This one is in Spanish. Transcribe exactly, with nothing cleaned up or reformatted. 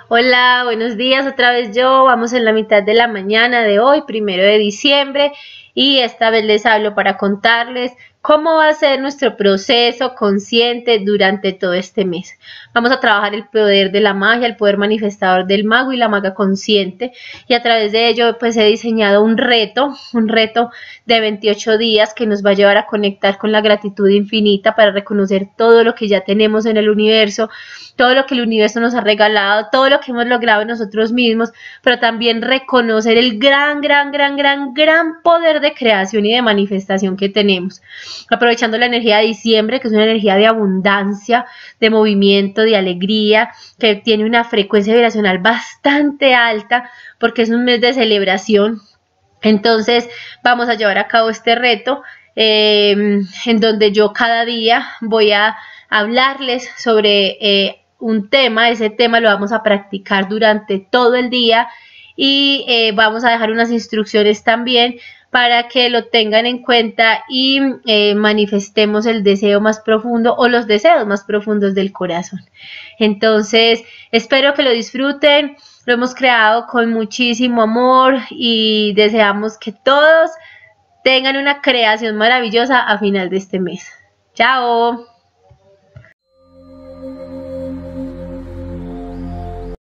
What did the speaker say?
Hola, buenos días, otra vez yo, vamos en la mitad de la mañana de hoy, primero de diciembre, y esta vez les hablo para contarles cómo va a ser nuestro proceso consciente durante todo este mes. Vamos a trabajar el poder de la magia, el poder manifestador del mago y la maga consciente, y a través de ello pues he diseñado un reto, un reto de veintiocho días que nos va a llevar a conectar con la gratitud infinita para reconocer todo lo que ya tenemos en el universo, todo lo que el universo nos ha regalado, todo lo que hemos logrado nosotros mismos, pero también reconocer el gran, gran, gran, gran, gran poder de creación y de manifestación que tenemos. Aprovechando la energía de diciembre, que es una energía de abundancia, de movimiento, de alegría, que tiene una frecuencia vibracional bastante alta, porque es un mes de celebración. Entonces vamos a llevar a cabo este reto eh, en donde yo cada día voy a hablarles sobre eh, un tema. Ese tema lo vamos a practicar durante todo el día y eh, vamos a dejar unas instrucciones también para que lo tengan en cuenta y eh, manifestemos el deseo más profundo o los deseos más profundos del corazón. Entonces, espero que lo disfruten. Lo hemos creado con muchísimo amor y deseamos que todos tengan una creación maravillosa a final de este mes. ¡Chao!